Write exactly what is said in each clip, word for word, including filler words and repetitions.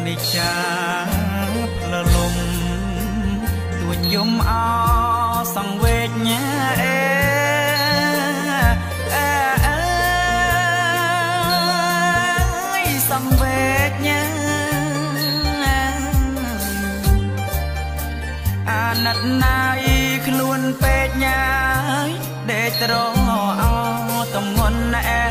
និច្ចាផ្លលំទួញយំអសង្វេគញ៉ាអេអេអើយសង្វេគញ៉ាអាណិតណាយខ្លួនពេកញ៉ាយដេកត្រអោតំងន់អេ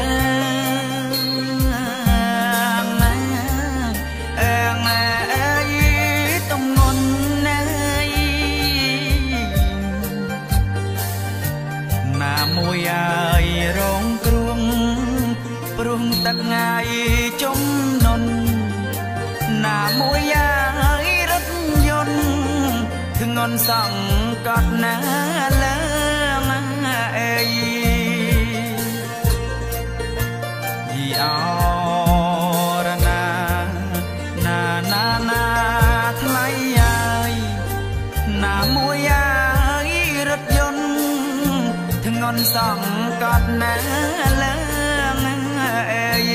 មួយអាយរងគ្រោះព្រមទឹកងាយចំនុនណាមួយអាយរថយន្តធ្ងន់សង្កត់ណាលើអេយីអរណាណាណាណាថ្លៃអាយណាមួយអាយរថយន្តងន់សង្កត់ណាលើអេយ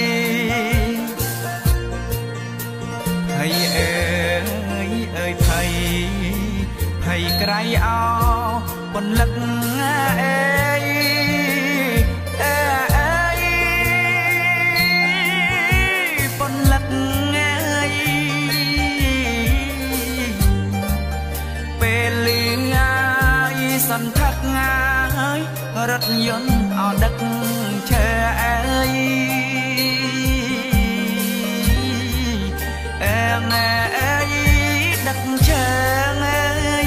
ហើយអើយអើយភ័យភ័យក្រៃអោពន្លឹកអេយអេអេយពន្លឹកអេយពេលលឿងអាយសន្ធឹកងាយរថយន្តអោដឹកឈើអើយអើងអើយដឹកឈើអើយ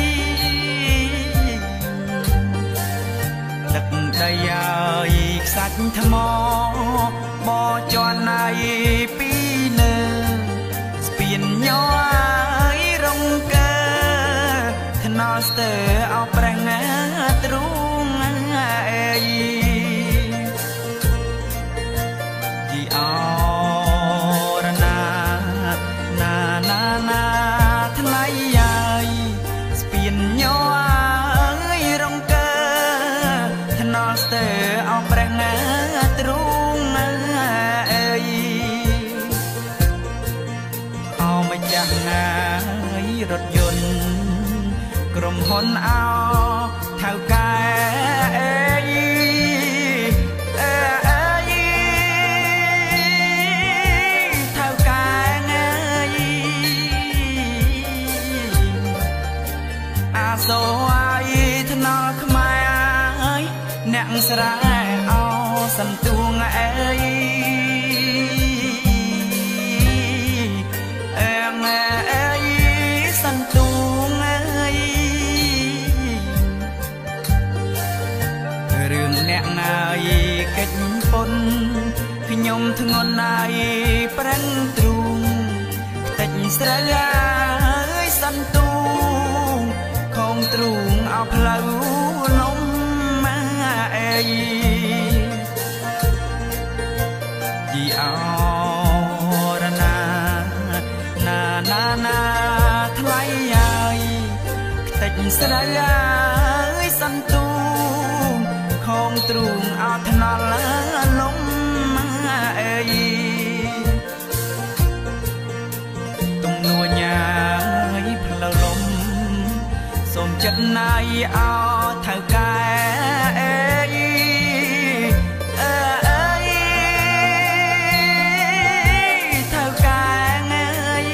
ដឹកដីអើយខ្សាច់ថ្មបជន់ណៃពីលើស្ពានញ័យរងកើថ្នល់ស្ទើអោប្រេងទ្រូងអេយីអរណាណាណាណាថ្លៃយាយស្ពានញ័យរងកើថ្នល់ស្ទើអោប្រេងទ្រូងអេយអោម្ចាស់ណាយរថយន្តក្រុមហ៊ុនអោថៅកែអេយអេអេយថៅកែអេយអាសូអាយថ្នល់ខ្មែរអ្នកស្រែអោសន្ទួងអេយអេអេយសន្ទួងអេយរឿងអ្នកណាយកិច្ចពុនខ្ញុំធ្ងន់ណាយប្រឹងទ្រូងខ្ទេចស្រើអើយសន្ទូងខំទ្រូងអោផ្លូវលំម៉ាអេយយីអរណាណាណាណាថ្លៃយាយខ្ទេចស្រើអើយសន្ទូងខំទ្រូងអោថ្នល់លំអេយទំនួញញ៉ាយផ្លូវលំសូមចិត្តណាយអោថៅកែអេយអេអេយថៅកែអេយ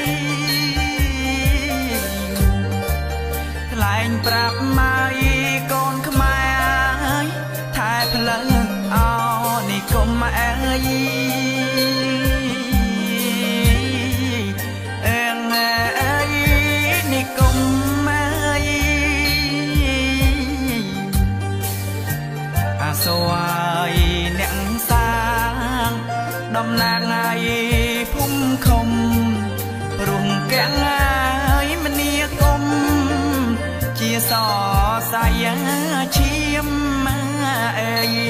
ថ្លែងប្រាប់ម៉ាយកូនខ្មែរថែផ្លូវអោនេះកុំអើយអេងអើយនេះកុំអើយអាសូយអ្នកសាងតំណាងឯភូមិឃុំរុំកាំងឯមនីគុំជាសរសៃឈាមអេយ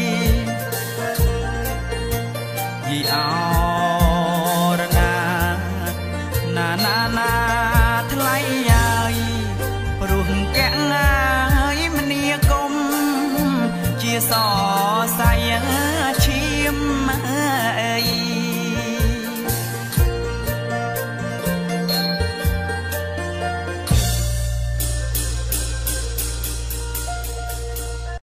យីអរណាណាណាណាថ្លៃយាយព្រោះកាំងឯមនីគុំជាសរ